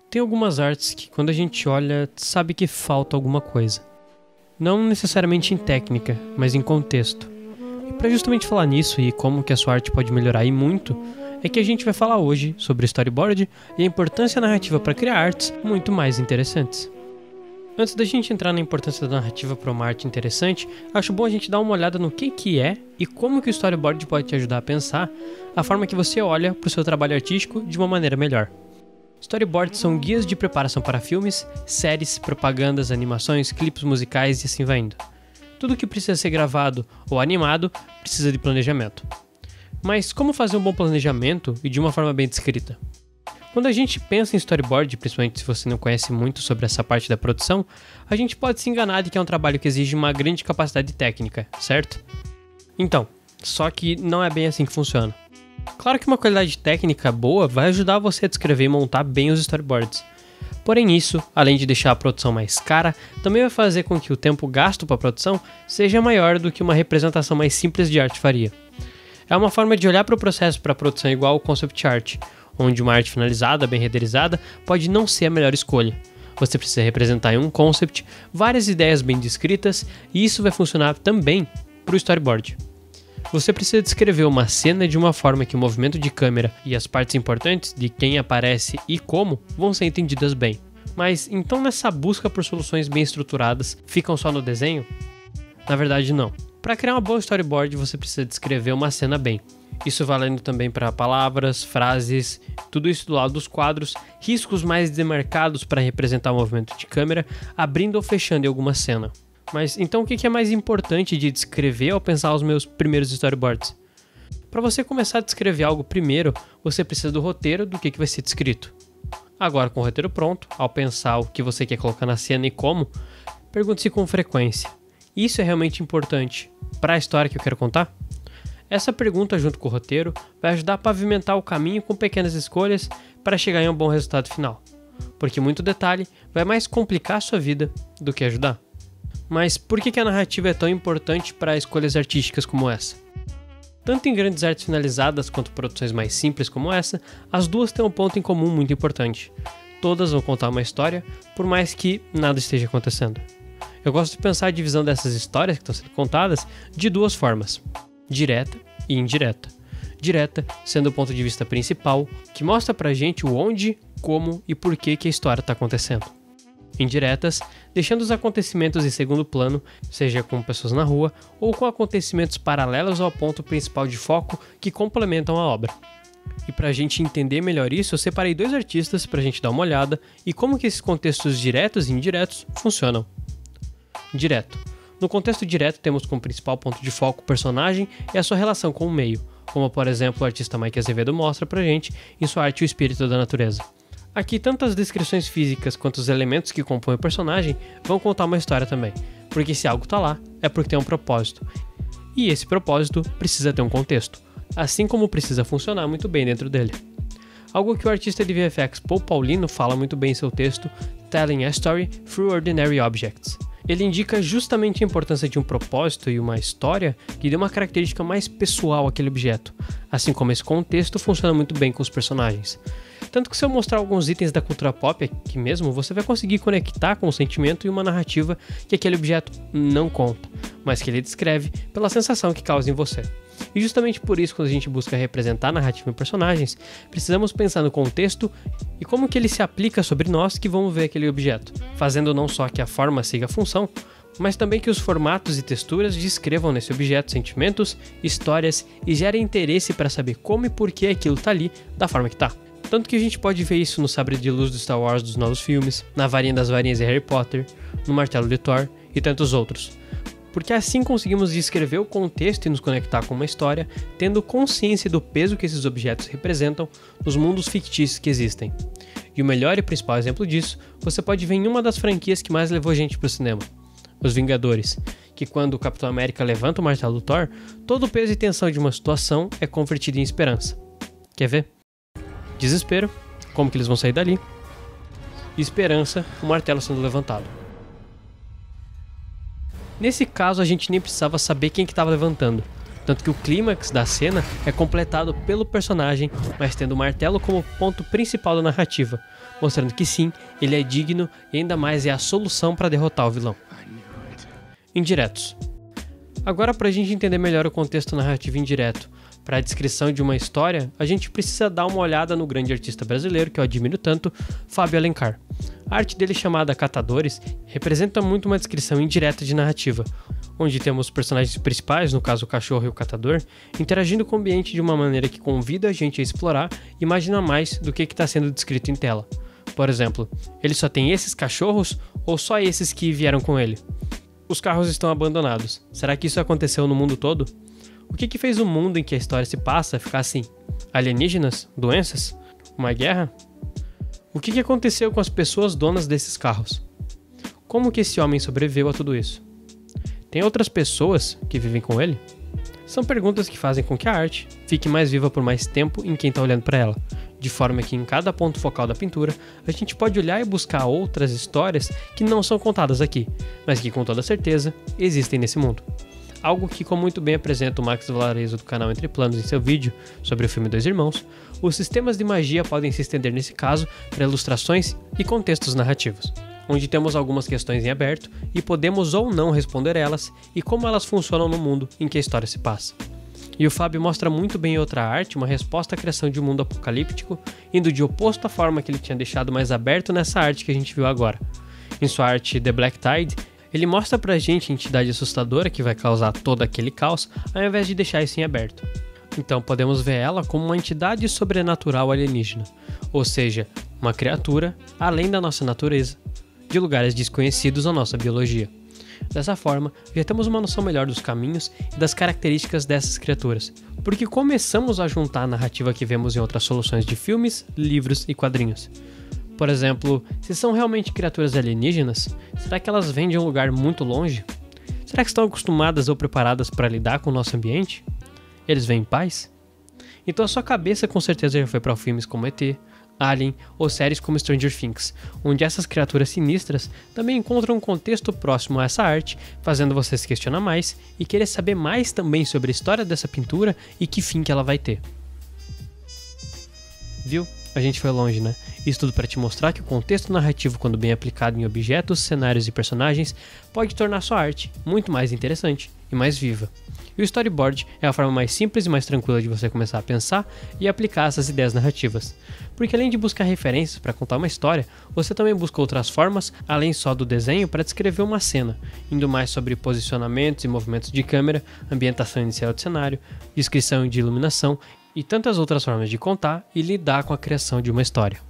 Tem algumas artes que quando a gente olha, sabe que falta alguma coisa. Não necessariamente em técnica, mas em contexto. E para justamente falar nisso e como que a sua arte pode melhorar e muito, é que a gente vai falar hoje sobre storyboard e a importância narrativa para criar artes muito mais interessantes. Antes da gente entrar na importância da narrativa para uma arte interessante, acho bom a gente dar uma olhada no que é e como que o storyboard pode te ajudar a pensar a forma que você olha para o seu trabalho artístico de uma maneira melhor. Storyboards são guias de preparação para filmes, séries, propagandas, animações, clipes musicais e assim vai indo. Tudo que precisa ser gravado ou animado precisa de planejamento. Mas como fazer um bom planejamento e de uma forma bem descrita? Quando a gente pensa em storyboard, principalmente se você não conhece muito sobre essa parte da produção, a gente pode se enganar de que é um trabalho que exige uma grande capacidade técnica, certo? Então, só que não é bem assim que funciona. Claro que uma qualidade técnica boa vai ajudar você a descrever e montar bem os storyboards. Porém isso, além de deixar a produção mais cara, também vai fazer com que o tempo gasto para a produção seja maior do que uma representação mais simples de arte faria. É uma forma de olhar para o processo para a produção igual ao concept art, onde uma arte finalizada, bem renderizada, pode não ser a melhor escolha. Você precisa representar em um concept várias ideias bem descritas e isso vai funcionar também para o storyboard. Você precisa descrever uma cena de uma forma que o movimento de câmera e as partes importantes de quem aparece e como vão ser entendidas bem. Mas então nessa busca por soluções bem estruturadas, ficam só no desenho? Na verdade não. Para criar uma boa storyboard você precisa descrever uma cena bem. Isso valendo também para palavras, frases, tudo isso do lado dos quadros, riscos mais demarcados para representar o movimento de câmera, abrindo ou fechando em alguma cena. Mas então o que é mais importante de descrever ao pensar os meus primeiros storyboards? Para você começar a descrever algo primeiro, você precisa do roteiro do que vai ser descrito. Agora com o roteiro pronto, ao pensar o que você quer colocar na cena e como, pergunte-se com frequência: isso é realmente importante para a história que eu quero contar? Essa pergunta junto com o roteiro vai ajudar a pavimentar o caminho com pequenas escolhas para chegar em um bom resultado final. Porque muito detalhe vai mais complicar a sua vida do que ajudar. Mas por que a narrativa é tão importante para escolhas artísticas como essa? Tanto em grandes artes finalizadas quanto produções mais simples como essa, as duas têm um ponto em comum muito importante. Todas vão contar uma história, por mais que nada esteja acontecendo. Eu gosto de pensar a divisão dessas histórias que estão sendo contadas de duas formas: direta e indireta. Direta sendo o ponto de vista principal, que mostra pra gente o onde, como e por que a história está acontecendo. Indiretas, deixando os acontecimentos em segundo plano, seja com pessoas na rua ou com acontecimentos paralelos ao ponto principal de foco que complementam a obra. E pra gente entender melhor isso, eu separei dois artistas pra gente dar uma olhada e como que esses contextos diretos e indiretos funcionam. Direto. No contexto direto temos como principal ponto de foco o personagem e a sua relação com o meio, como por exemplo o artista Mike Azevedo mostra pra gente em sua arte O Espírito da Natureza. Aqui tanto as descrições físicas quanto os elementos que compõem o personagem vão contar uma história também, porque se algo tá lá é porque tem um propósito, e esse propósito precisa ter um contexto, assim como precisa funcionar muito bem dentro dele. Algo que o artista de VFX Paul Paulino fala muito bem em seu texto Telling a Story Through Ordinary Objects. Ele indica justamente a importância de um propósito e uma história que dê uma característica mais pessoal àquele objeto, assim como esse contexto funciona muito bem com os personagens. Tanto que se eu mostrar alguns itens da cultura pop aqui mesmo, você vai conseguir conectar com o sentimento e uma narrativa que aquele objeto não conta, mas que ele descreve pela sensação que causa em você. E justamente por isso, quando a gente busca representar a narrativa em personagens, precisamos pensar no contexto e como que ele se aplica sobre nós que vamos ver aquele objeto, fazendo não só que a forma siga a função, mas também que os formatos e texturas descrevam nesse objeto sentimentos, histórias e gerem interesse para saber como e por que aquilo está ali da forma que está. Tanto que a gente pode ver isso no sabre de luz do Star Wars dos novos filmes, na varinha das varinhas de Harry Potter, no martelo de Thor e tantos outros. Porque assim conseguimos descrever o contexto e nos conectar com uma história, tendo consciência do peso que esses objetos representam nos mundos fictícios que existem. E o melhor e principal exemplo disso, você pode ver em uma das franquias que mais levou gente pro cinema, Os Vingadores, que quando o Capitão América levanta o martelo do Thor, todo o peso e tensão de uma situação é convertido em esperança. Quer ver? Desespero, como que eles vão sair dali? E esperança, o martelo sendo levantado. Nesse caso a gente nem precisava saber quem que estava levantando. tanto que o clímax da cena é completado pelo personagem, mas tendo o martelo como ponto principal da narrativa, mostrando que sim, ele é digno e ainda mais é a solução para derrotar o vilão. Indiretos. Agora, para a gente entender melhor o contexto narrativo indireto para a descrição de uma história, a gente precisa dar uma olhada no grande artista brasileiro que eu admiro tanto, Fábio Alencar. A arte dele, chamada Catadores, representa muito uma descrição indireta de narrativa, onde temos os personagens principais, no caso o cachorro e o catador, interagindo com o ambiente de uma maneira que convida a gente a explorar e imaginar mais do que está sendo descrito em tela. Por exemplo, ele só tem esses cachorros ou só esses que vieram com ele? Os carros estão abandonados. Será que isso aconteceu no mundo todo? O que fez o mundo em que a história se passa ficar assim? Alienígenas? Doenças? Uma guerra? O que aconteceu com as pessoas donas desses carros? Como que esse homem sobreviveu a tudo isso? Tem outras pessoas que vivem com ele? São perguntas que fazem com que a arte fique mais viva por mais tempo em quem está olhando para ela, de forma que em cada ponto focal da pintura a gente pode olhar e buscar outras histórias que não são contadas aqui, mas que com toda certeza existem nesse mundo. Algo que, como muito bem apresenta o Max Valarezo do canal Entre Planos em seu vídeo sobre o filme Dois Irmãos, os sistemas de magia podem se estender nesse caso para ilustrações e contextos narrativos, onde temos algumas questões em aberto e podemos ou não responder elas e como elas funcionam no mundo em que a história se passa. E o Fábio mostra muito bem em outra arte uma resposta à criação de um mundo apocalíptico, indo de oposto à forma que ele tinha deixado mais aberto nessa arte que a gente viu agora. Em sua arte The Black Tide, ele mostra pra gente a entidade assustadora que vai causar todo aquele caos, ao invés de deixar isso em aberto. Então podemos ver ela como uma entidade sobrenatural alienígena, ou seja, uma criatura além da nossa natureza, de lugares desconhecidos à nossa biologia. Dessa forma, já temos uma noção melhor dos caminhos e das características dessas criaturas, porque começamos a juntar a narrativa que vemos em outras soluções de filmes, livros e quadrinhos. Por exemplo, se são realmente criaturas alienígenas, será que elas vêm de um lugar muito longe? Será que estão acostumadas ou preparadas para lidar com o nosso ambiente? Eles vêm em paz? Então a sua cabeça com certeza já foi para filmes como ET, Alien ou séries como Stranger Things, onde essas criaturas sinistras também encontram um contexto próximo a essa arte, fazendo você se questionar mais e querer saber mais também sobre a história dessa pintura e que fim que ela vai ter. Viu? A gente foi longe, né? Isso tudo para te mostrar que o contexto narrativo, quando bem aplicado em objetos, cenários e personagens, pode tornar sua arte muito mais interessante e mais viva. E o storyboard é a forma mais simples e mais tranquila de você começar a pensar e aplicar essas ideias narrativas. Porque além de buscar referências para contar uma história, você também busca outras formas, além só do desenho, para descrever uma cena, indo mais sobre posicionamentos e movimentos de câmera, ambientação inicial do cenário, descrição de iluminação e tantas outras formas de contar e lidar com a criação de uma história.